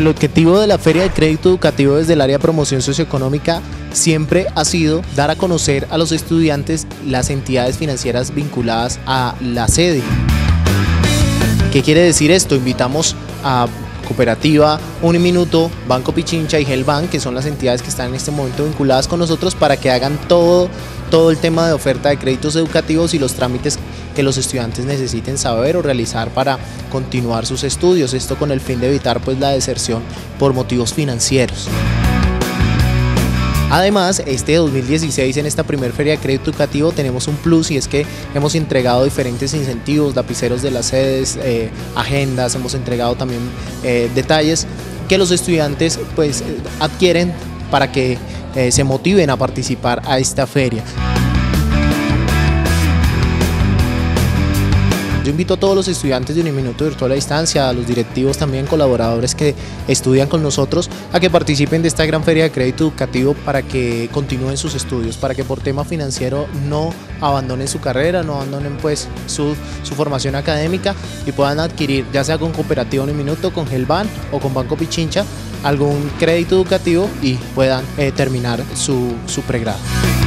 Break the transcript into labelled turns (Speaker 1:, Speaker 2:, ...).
Speaker 1: El objetivo de la Feria de Crédito Educativo desde el área de promoción socioeconómica siempre ha sido dar a conocer a los estudiantes las entidades financieras vinculadas a la sede. ¿Qué quiere decir esto? Invitamos a Cooperativa Uniminuto, Banco Pichincha y Gelbank, que son las entidades que están en este momento vinculadas con nosotros, para que hagan todo el tema de oferta de créditos educativos y los trámites que los estudiantes necesiten saber o realizar para continuar sus estudios. Esto con el fin de evitar pues la deserción por motivos financieros. Además, este 2016 en esta primera Feria de Crédito Educativo tenemos un plus, y es que hemos entregado diferentes incentivos, lapiceros de las sedes, agendas, hemos entregado también detalles que los estudiantes pues adquieren para que se motiven a participar a esta feria. Yo invito a todos los estudiantes de Uniminuto Virtual a Distancia, a los directivos también, colaboradores que estudian con nosotros, a que participen de esta gran feria de crédito educativo para que continúen sus estudios, para que por tema financiero no abandonen su carrera, no abandonen pues su formación académica y puedan adquirir, ya sea con Cooperativa Uniminuto, con Gelbank o con Banco Pichincha, algún crédito educativo y puedan terminar su pregrado.